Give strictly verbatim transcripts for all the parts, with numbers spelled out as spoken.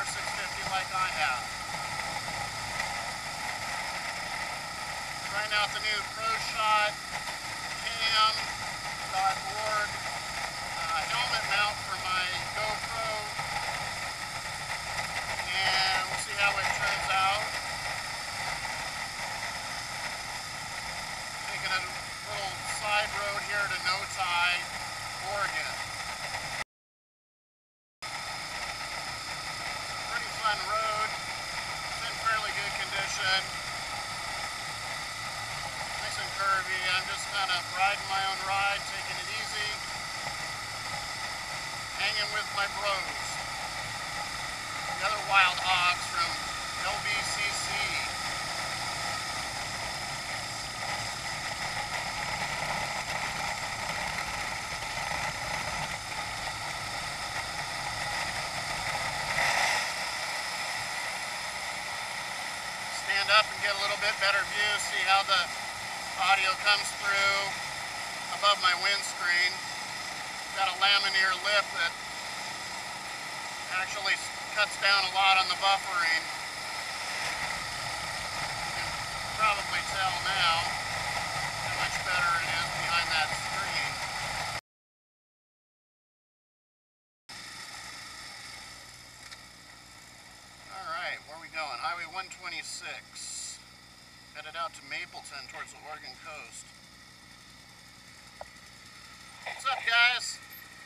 six fifty like I have. Trying out the new Pro Shot cam dot org uh, helmet mount for my GoPro, and we'll see how it turns out. Taking a little side road here to Notai, Oregon. Pretty fun road. It's in fairly good condition. Nice and curvy. I'm just kind of riding my own ride, taking it easy. Hanging with my bros. The other wild hogs from L B C C. Stand up and get a little bit better view, see how the audio comes through above my windscreen. Got a laminar lip that actually cuts down a lot on the buffering. You can probably tell now how much better it is behind that screen. Alright, where are we going? Highway one twenty-six. Headed out to Mapleton towards the Oregon coast. What's up, guys?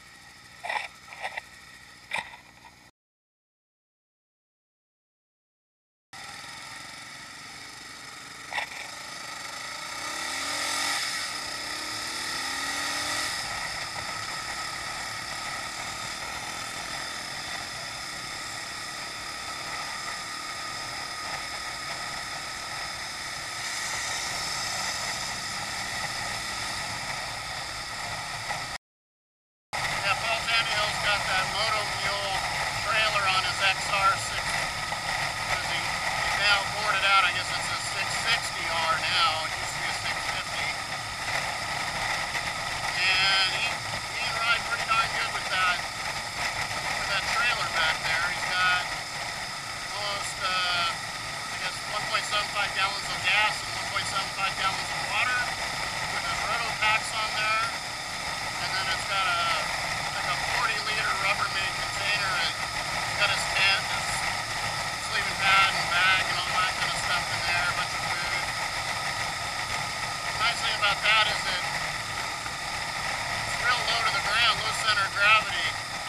Gallons of gas and one point seven five gallons of water with his roto packs on there, and then it's got a like a forty liter Rubbermaid container. It's got his tent, his sleeping pad and bag and all that kind of stuff in there, a bunch of food. The nice thing about that is that it's real low to the ground, low center of gravity.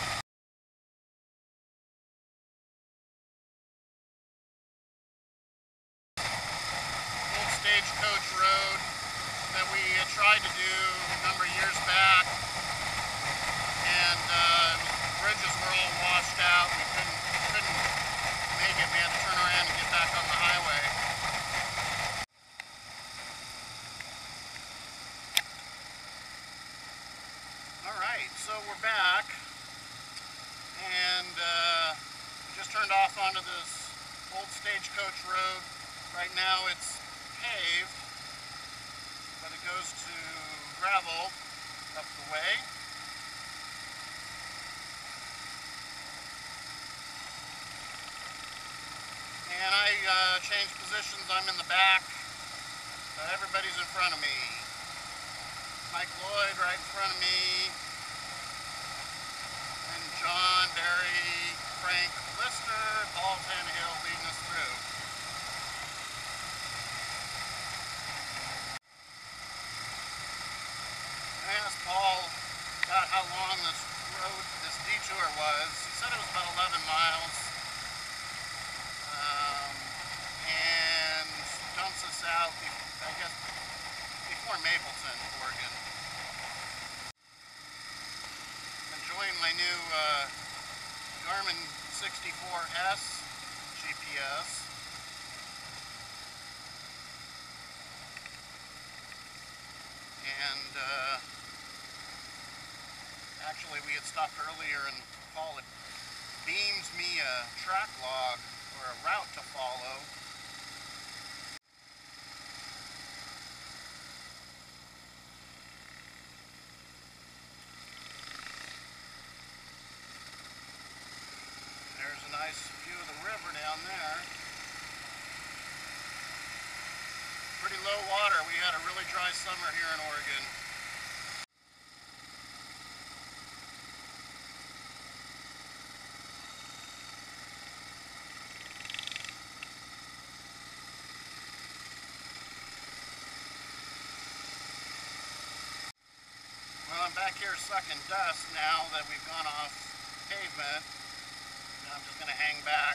Stagecoach road that we uh, tried to do a number of years back, and uh, the bridges were all washed out. We couldn't, couldn't make it. We had to turn around and get back on the highway. Alright, so we're back, and uh, we just turned off onto this old Stagecoach road. Right now it's paved, but it goes to gravel up the way. And I uh, changed positions. I'm in the back. Uh, everybody's in front of me. Mike Lloyd right in front of me. And John, Barry, Frank Lister, Paul Tannehill leading us through. I asked Paul about how long this road, this detour was. He said it was about eleven miles. Um, and dumps us out, I guess, before Mapleton, Oregon. I'm enjoying my new uh, Garmin sixty-four S G P S. And uh, actually we had stopped earlier and Paul had beamed me a track log or a route to follow. There's a nice nice view of the river down there. Pretty low water. We had a really dry summer here in Oregon. Well, I'm back here sucking dust now that we've gone off pavement. Now I'm just going to hang back.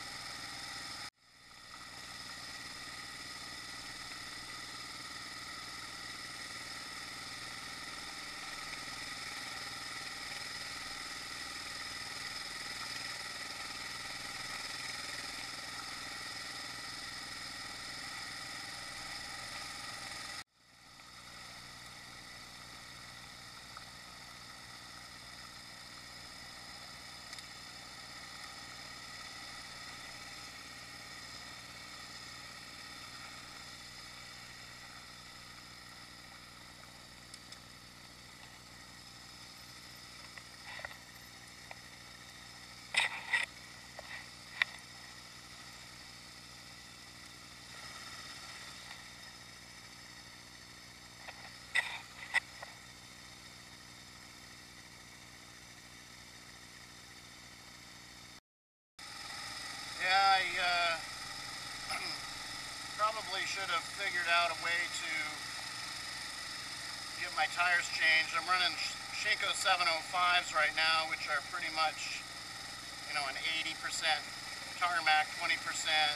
Yeah, I uh, probably should have figured out a way to get my tires changed. I'm running Shinko seven oh fives right now, which are pretty much, you know, an eighty percent tarmac, twenty percent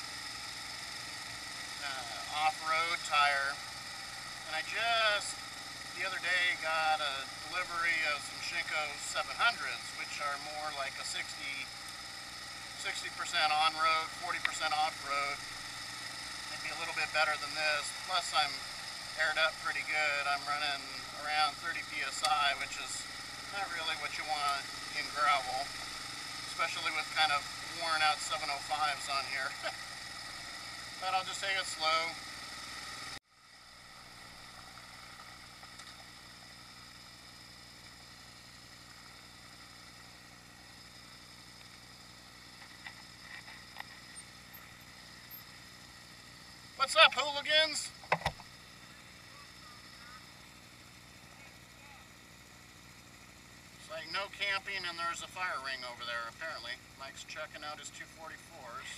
uh, off-road tire. And I just, the other day, got a delivery of some Shinko seven hundreds, which are more like a sixty percent on-road, forty percent off-road. Maybe a little bit better than this. Plus I'm aired up pretty good. I'm running around thirty P S I, which is not really what you want in gravel, especially with kind of worn out seven oh fives on here. But I'll just take it slow. What's up, hooligans? It's like no camping and there's a fire ring over there, apparently. Mike's checking out his two forty-fours.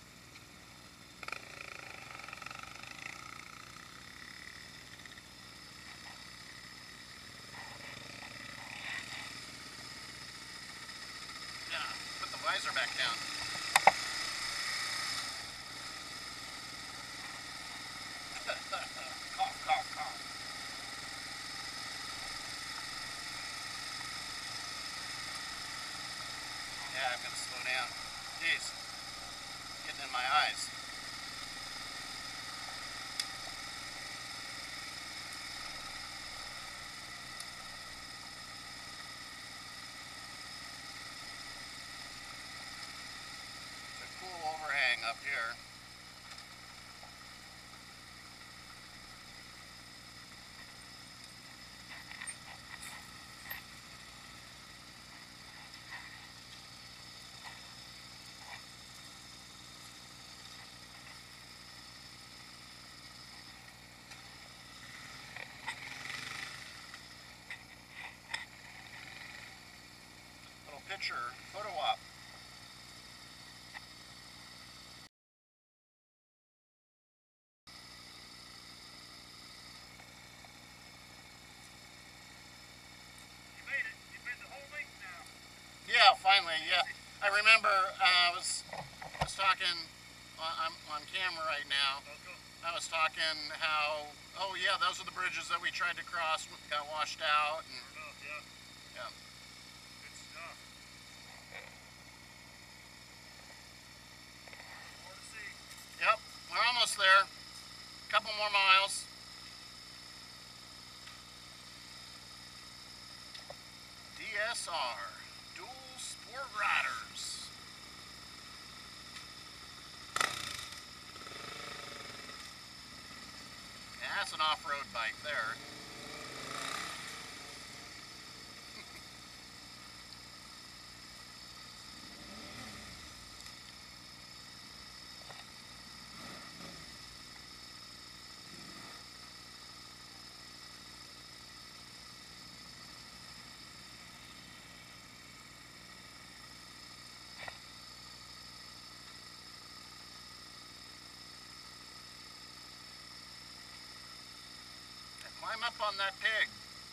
Yeah, put the visor back down. Cough, cough, cough. Yeah, I'm gonna slow down. Jeez, getting in my eyes. It's a cool overhang up here. Picture, photo op. You made it. You made the whole length now. Yeah, finally. Yeah, I remember. Uh, I was I was talking. On, I'm on camera right now. Oh, cool. I was talking how. Oh yeah, those are the bridges that we tried to cross. Got washed out. And, Fair enough, yeah. yeah. Good stuff. More to see. Yep, we're almost there. A couple more miles. D S R, Dual Sport Riders. Yeah, that's an off-road bike there. tighten up on that pig.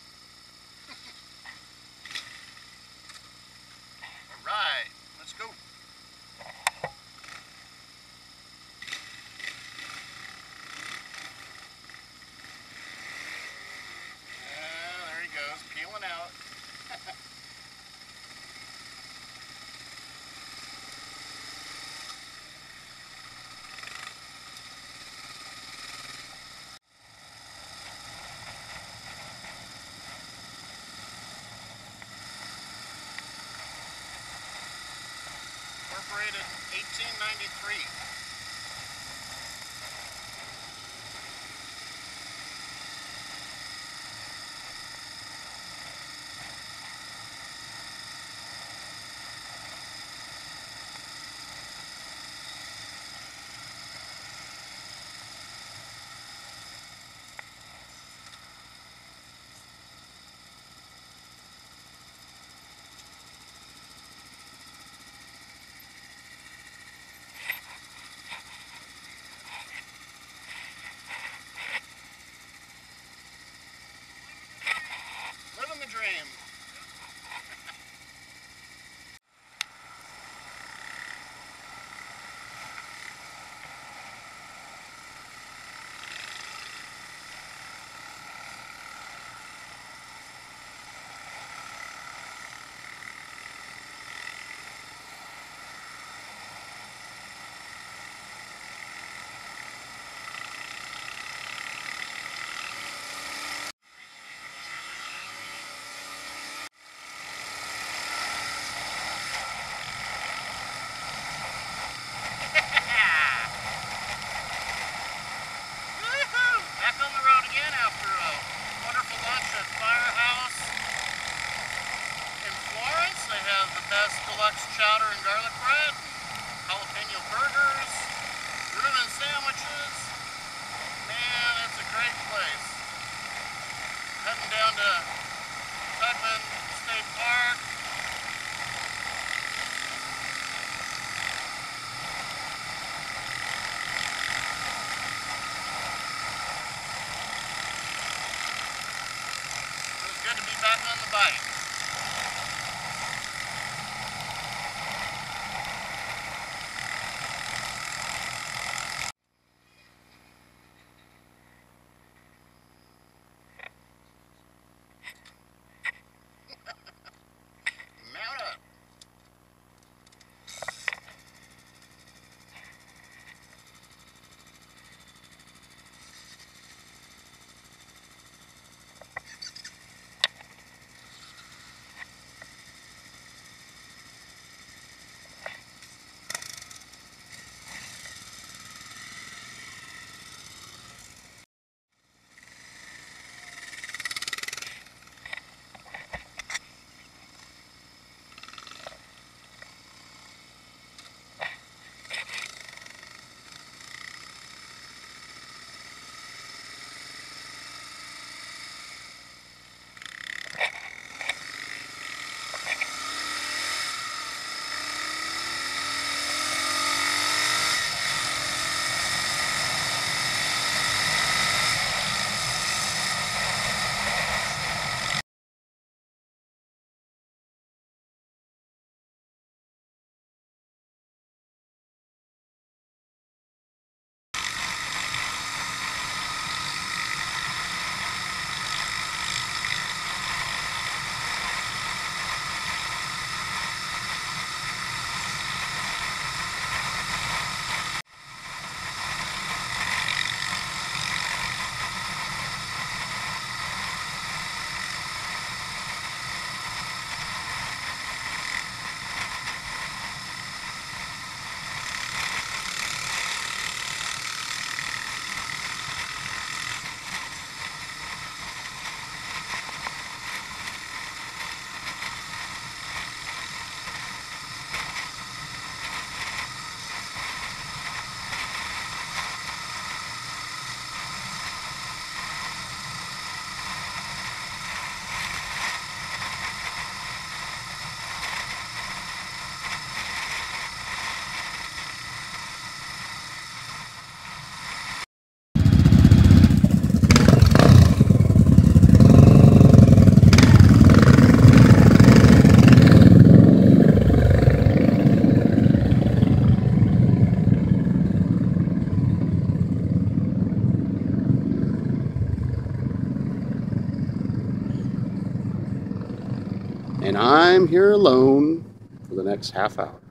All right, let's go. Uh, there he goes, peeling out. Incorporated in eighteen ninety-three. And I'm here alone for the next half hour.